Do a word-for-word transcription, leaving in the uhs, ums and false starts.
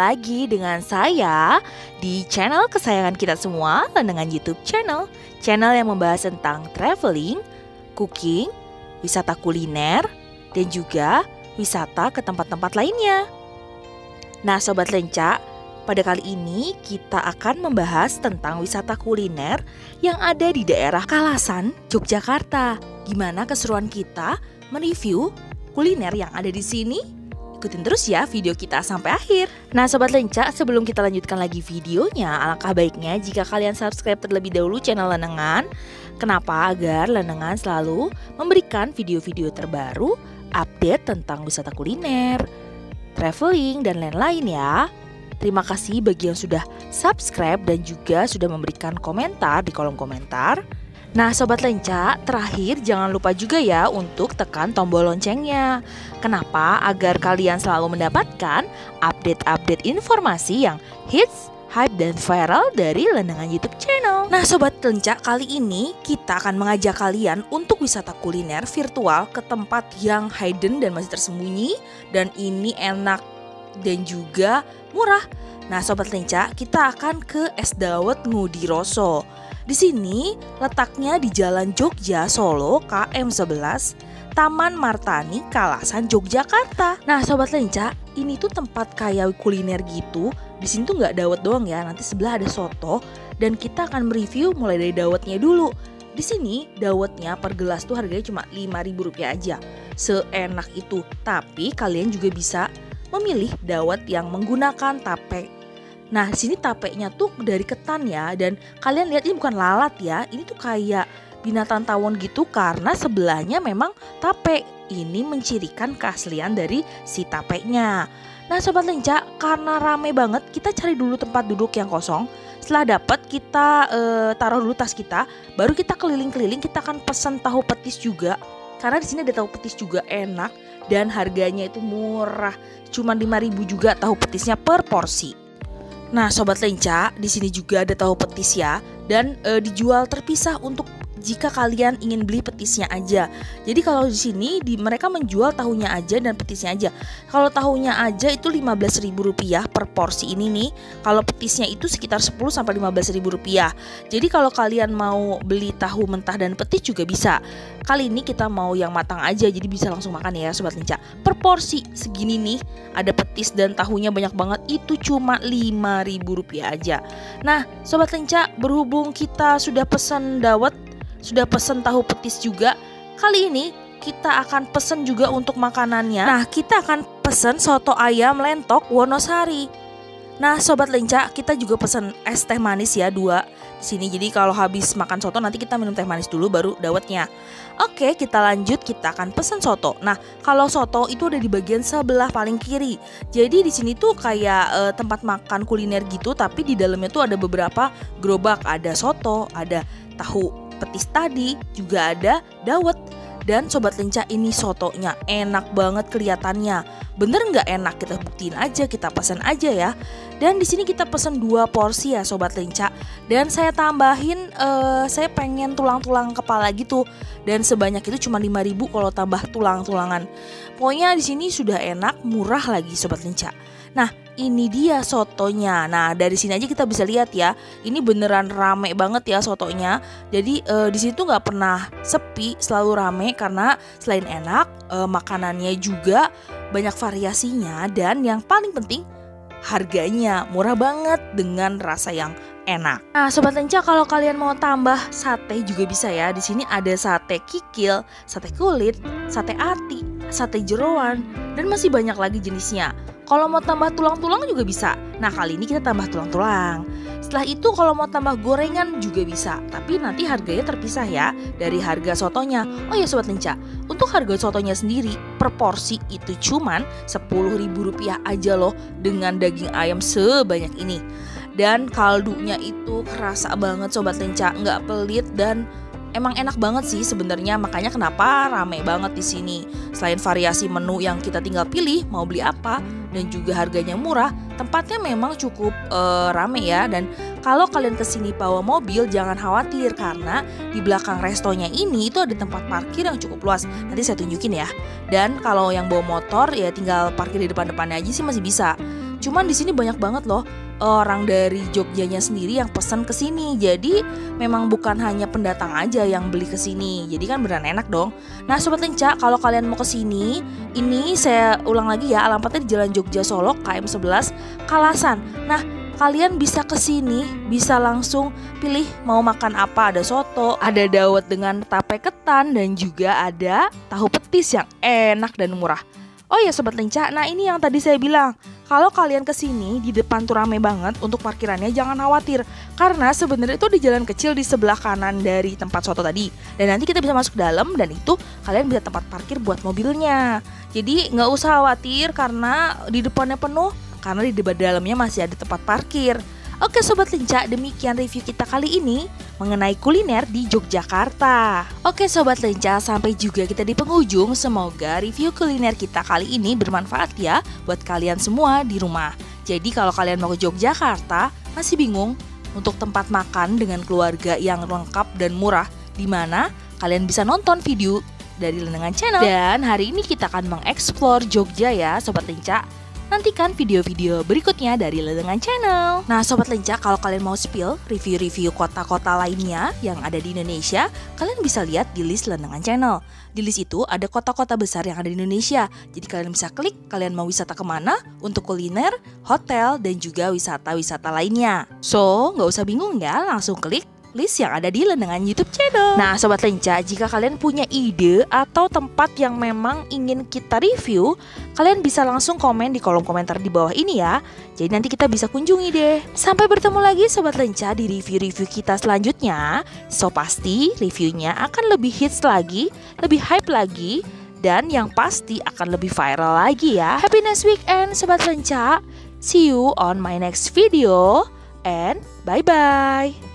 lagi dengan saya di channel kesayangan kita semua, Lenengan YouTube Channel. Channel yang membahas tentang traveling, cooking, wisata kuliner, dan juga wisata ke tempat-tempat lainnya. Nah Sobat Lenca, pada kali ini kita akan membahas tentang wisata kuliner yang ada di daerah Kalasan, Yogyakarta. Gimana keseruan kita mereview kuliner yang ada di sini? Ikutin terus ya video kita sampai akhir. Nah Sobat Lenca, sebelum kita lanjutkan lagi videonya, alangkah baiknya jika kalian subscribe terlebih dahulu channel Lenengan. Kenapa? Agar Lenengan selalu memberikan video-video terbaru, update tentang wisata kuliner, traveling, dan lain-lain ya. Terima kasih bagi yang sudah subscribe dan juga sudah memberikan komentar di kolom komentar. Nah Sobat Lenca, terakhir jangan lupa juga ya untuk tekan tombol loncengnya. Kenapa? Agar kalian selalu mendapatkan update-update informasi yang hits, hype, dan viral dari Lenengan YouTube Channel. Nah Sobat Lenca, kali ini kita akan mengajak kalian untuk wisata kuliner virtual ke tempat yang hidden dan masih tersembunyi. Dan ini enak dan juga murah. Nah Sobat Lenca, kita akan ke Es Dawet Ngudiroso. Di sini letaknya di Jalan Jogja Solo K M sebelas, Taman Martani, Kalasan, Yogyakarta. Nah Sobat Lenca, ini tuh tempat kayak kuliner gitu. Di sini tuh nggak dawet doang ya, nanti sebelah ada soto dan kita akan mereview mulai dari dawetnya dulu. Di sini dawetnya per gelas tuh harganya cuma lima ribu rupiah aja. Seenak itu. Tapi kalian juga bisa memilih dawet yang menggunakan tape. Nah di sini tapenya tuh dari ketan ya, dan kalian lihat ini bukan lalat ya, ini tuh kayak binatang tawon gitu karena sebelahnya memang tape. Ini mencirikan keaslian dari si tapenya. Nah Sobat Lenca, karena rame banget, kita cari dulu tempat duduk yang kosong. Setelah dapat kita e, taruh dulu tas kita, baru kita keliling-keliling. Kita akan pesan tahu petis juga, karena di sini ada tahu petis juga enak dan harganya itu murah, cuma lima ribu juga tahu petisnya per porsi. Nah Sobat Lenca, di sini juga ada tahu petis ya, dan e, dijual terpisah untuk jika kalian ingin beli petisnya aja. Jadi kalau di sini di, mereka menjual tahunya aja dan petisnya aja. Kalau tahunya aja itu lima belas ribu rupiah per porsi ini nih. Kalau petisnya itu sekitar sepuluh sampai lima belas ribu rupiah. Jadi kalau kalian mau beli tahu mentah dan petis juga bisa. Kali ini kita mau yang matang aja, jadi bisa langsung makan ya Sobat Lenca. Per porsi segini nih, ada petis dan tahunya banyak banget, itu cuma lima ribu rupiah aja. Nah Sobat Lenca, berhubung kita sudah pesan dawet, sudah pesen tahu petis juga, kali ini kita akan pesen juga untuk makanannya. Nah kita akan pesen soto ayam lentok Wonosari. Nah Sobat Lenca, kita juga pesen es teh manis ya, dua di sini. Jadi kalau habis makan soto nanti kita minum teh manis dulu baru dawetnya. Oke, kita lanjut, kita akan pesen soto. Nah kalau soto itu ada di bagian sebelah paling kiri. Jadi di sini tuh kayak e, tempat makan kuliner gitu, tapi di dalamnya tuh ada beberapa gerobak. Ada soto, ada tahu petis tadi, juga ada dawet. Dan Sobat Lenca, ini sotonya enak banget kelihatannya. Bener nggak enak? Kita buktiin aja, kita pesan aja ya. Dan di sini kita pesan dua porsi ya Sobat Lenca. Dan saya tambahin, uh, saya pengen tulang-tulang kepala gitu. Dan sebanyak itu cuma lima ribu kalau tambah tulang-tulangan. Pokoknya di sini sudah enak, murah lagi Sobat Lenca. Nah ini dia sotonya. Nah dari sini aja kita bisa lihat ya, ini beneran rame banget ya sotonya. Jadi e, di situ nggak pernah sepi, selalu rame karena selain enak, e, makanannya juga banyak variasinya, dan yang paling penting harganya murah banget dengan rasa yang enak. Nah Sobat Lenca, kalau kalian mau tambah sate juga bisa ya. Di sini ada sate kikil, sate kulit, sate ati, sate jeroan, dan masih banyak lagi jenisnya. Kalau mau tambah tulang-tulang juga bisa. Nah kali ini kita tambah tulang-tulang. Setelah itu kalau mau tambah gorengan juga bisa. Tapi nanti harganya terpisah ya dari harga sotonya. Oh ya Sobat Lenca, untuk harga sotonya sendiri per porsi itu cuman sepuluh ribu rupiah aja loh, dengan daging ayam sebanyak ini. Dan kaldunya itu kerasa banget Sobat Lenca, nggak pelit dan emang enak banget sih sebenarnya. Makanya kenapa rame banget di sini. Selain variasi menu yang kita tinggal pilih mau beli apa, dan juga harganya murah, tempatnya memang cukup uh, rame ya. Dan kalau kalian kesini bawa mobil jangan khawatir, karena di belakang restonya ini itu ada tempat parkir yang cukup luas. Nanti saya tunjukin ya. Dan kalau yang bawa motor ya tinggal parkir di depan-depannya aja sih masih bisa. Cuman di sini banyak banget loh orang dari Jogjanya sendiri yang pesan ke sini. Jadi memang bukan hanya pendatang aja yang beli ke sini. Jadi kan beneran enak dong. Nah Sobat Lenca, kalau kalian mau ke sini, ini saya ulang lagi ya, alamatnya di Jalan Jogja Solo K M sebelas Kalasan. Nah, kalian bisa ke sini, bisa langsung pilih mau makan apa. Ada soto, ada dawet dengan tape ketan, dan juga ada tahu petis yang enak dan murah. Oh ya Sobat Lenca, nah ini yang tadi saya bilang, kalau kalian kesini di depan tuh rame banget, untuk parkirannya jangan khawatir, karena sebenarnya itu di jalan kecil di sebelah kanan dari tempat soto tadi, dan nanti kita bisa masuk dalam dan itu kalian bisa tempat parkir buat mobilnya. Jadi nggak usah khawatir karena di depannya penuh, karena di dalamnya masih ada tempat parkir. Oke Sobat Lenca, demikian review kita kali ini mengenai kuliner di Yogyakarta. Oke Sobat Lenca, sampai juga kita di penghujung. Semoga review kuliner kita kali ini bermanfaat ya buat kalian semua di rumah. Jadi kalau kalian mau ke Yogyakarta, masih bingung untuk tempat makan dengan keluarga yang lengkap dan murah, di mana kalian bisa nonton video dari Lenengan Channel. Dan hari ini kita akan mengeksplor Jogja ya Sobat Lenca. Nantikan video-video berikutnya dari Lenengan Channel. Nah Sobat Lenca, kalau kalian mau spill review-review kota-kota lainnya yang ada di Indonesia, kalian bisa lihat di list Lenengan Channel. Di list itu ada kota-kota besar yang ada di Indonesia. Jadi kalian bisa klik kalian mau wisata kemana untuk kuliner, hotel, dan juga wisata-wisata lainnya. So, nggak usah bingung ya, langsung klik list yang ada di Lenengan YouTube channel. Nah Sobat Lenca, jika kalian punya ide atau tempat yang memang ingin kita review, kalian bisa langsung komen di kolom komentar di bawah ini ya. Jadi nanti kita bisa kunjungi deh. Sampai bertemu lagi Sobat Lenca di review-review kita selanjutnya. So pasti reviewnya akan lebih hits lagi, lebih hype lagi, dan yang pasti akan lebih viral lagi ya. Happy next weekend Sobat Lenca. See you on my next video and bye-bye.